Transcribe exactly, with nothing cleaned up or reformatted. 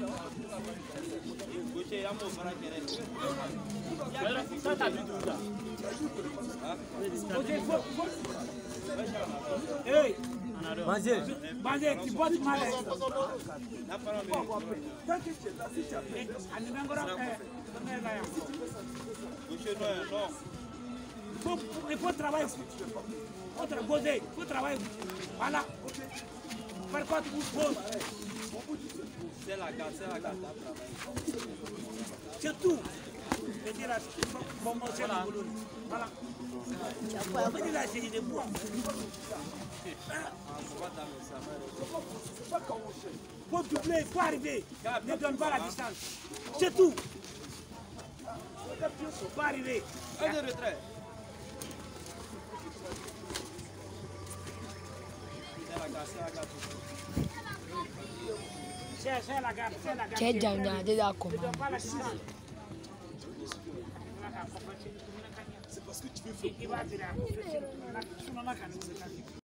Ça t'habite où là? Hey, Banzé, Banzé, tu portes mal. Il faut travailler. Il faut poser, il faut travailler. Voilà. Par quoi tu poses? C'est la carte, c'est la carte. C'est tout. Je dis là, bon, c'est la boulot. Voilà. Je dis là, j'ai des bois. Faut doubler, il faut arriver. Ne donne pas la distance. C'est tout. Il faut arriver. Un de retrait. C'est la carte, c'est la carte. C'est la garde, c'est la garde. C'è già una della comanda. C'est parce que tu veux faire.